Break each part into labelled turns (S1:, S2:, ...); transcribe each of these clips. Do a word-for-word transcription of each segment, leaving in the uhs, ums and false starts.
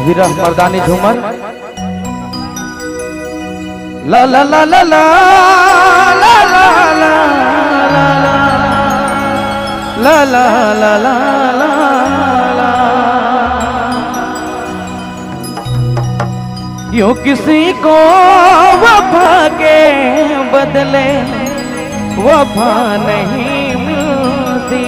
S1: विरह मर्दानी झूमर ला ला ला ला ला ला ला ला ला ला ला ला ला यूं किसी को वफा के बदले वफा नहीं मिलती।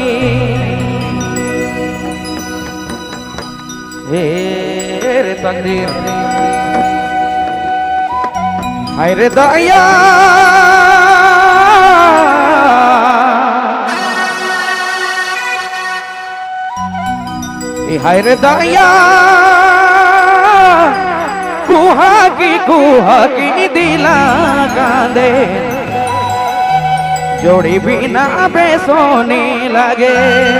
S1: हे रे तकदीर हाय रे दया हाय रे दया कुहा की कुहा की दिला कांदे जोड़ी बिना बेसोने लगे।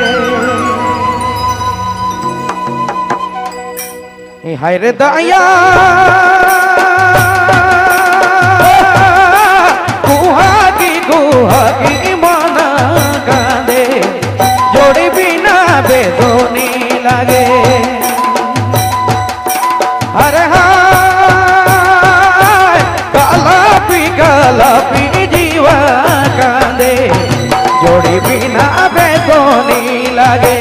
S1: हाय रे दया कुहा की कुहा की माना कांदे जोड़ी बिना बेसोने लगे। अरे हाय काला पी काला पी जीवा कांदे जोड़ी बिना बेसोने लगे।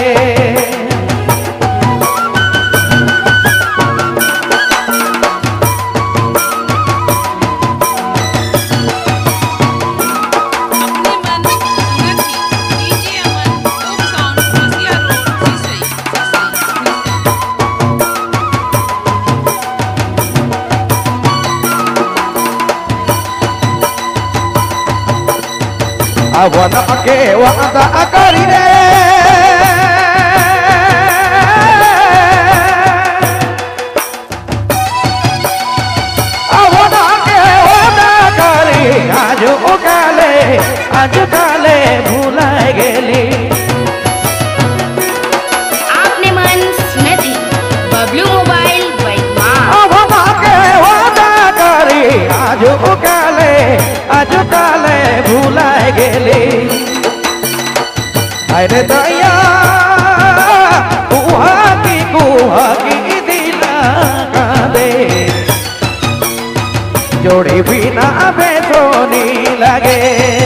S1: वन के वादा करी रे वन के वादा करी आज काले आज काले भूला गेली।
S2: आपने मन सुने थी बबलू मोबाइल
S1: वन के वादा करी आज काले आज काले भूला गेली। अरे दया कुहा की कुहा की दिला कांदे जोड़ी बिना बेसोनी लगे।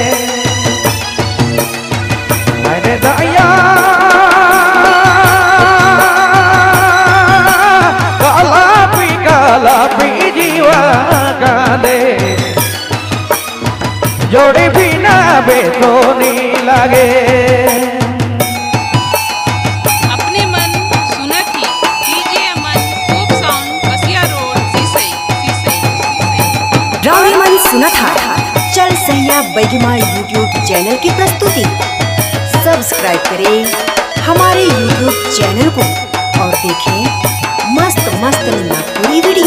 S1: अरे दया काला पी काला पी जीवा कांदे जोड़ी बिना बेसोनी लगे।
S3: अपने मन सुना थी DJ Aman hope sound Basia road Sisai Sisai
S4: रावण मन सुना था चल सहिया बैगिमा यूट्यूब चैनल की प्रस्तुति। सब्सक्राइब करें हमारे यूट्यूब चैनल को और देखें मस्त मस्त नागपुरी वीडियो।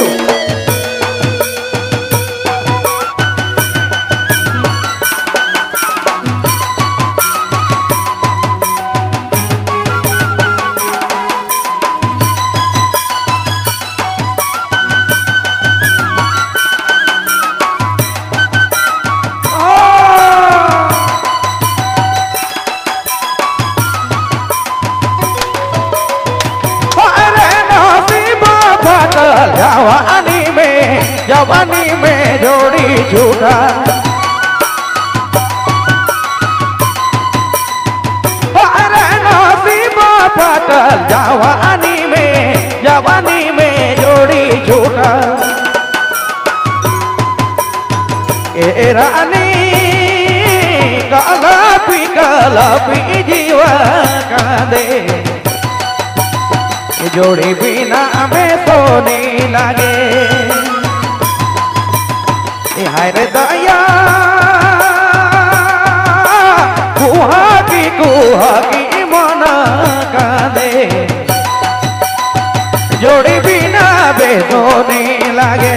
S1: जवानी में जवानी में जोड़ी झूठा अरे नसीबा पटल जवानी में जवानी में जोड़ी झूठा। ए रानी काला पी काला पी जीवा कांदे जोड़ी बिना में सोने लगे। हाय रे दया कुहा की कुहा की मना कांदे जोड़ी बिना बेसोने लगे।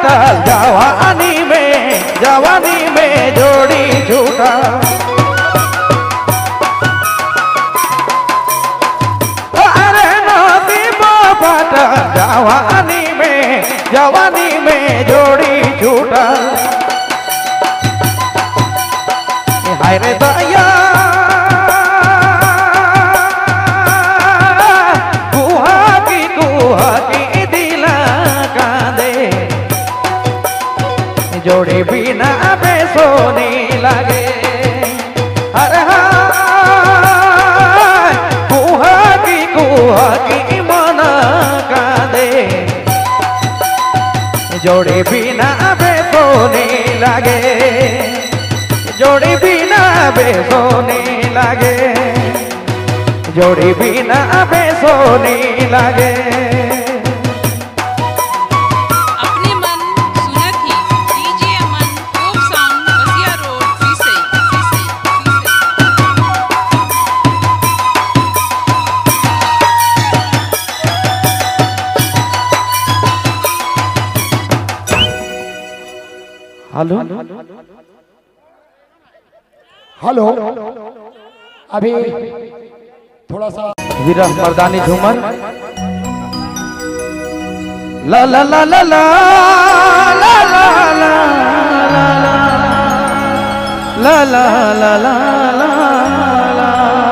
S1: फाटल जवानी में जवानी में जोड़ी झूठा अरे नसीब फाटल जवानी में जवानी में जोड़ी झूठा हाय रे दया कुहा की कुहा की दिला कांदे जोड़ी बिना बेसोनी लगे अरे हाय कुहा की कुहा की मन कांदे जोड़ी बिना बेसोनी लगे जोड़ी बिना बेसोनी लगे जोड़ी बिना बेसोनी लगे
S3: अपने मन सुना थी DJ Aman folk sound Basia road Sisai Sisai
S1: hello
S5: hello अभी थोड़ा सा
S1: विरह मर्दानी झूमर ला ला ला ला ला ला ला ला ला ला ला ला ला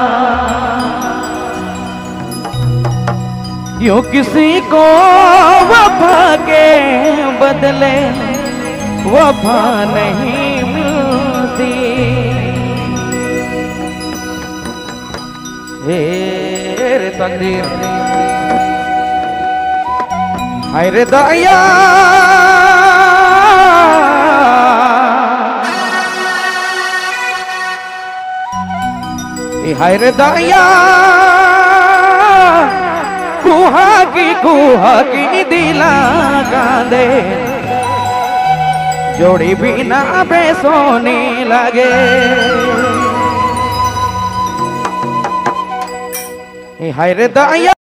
S1: यूं किसी को वफा के बदले वफा नहीं मिलती हे रे तकदीर हाय रे दया हाय रे दया कुहा की कुहा की दिला कांदे जोड़ी बिना बेसोनी लगे हाय रे दया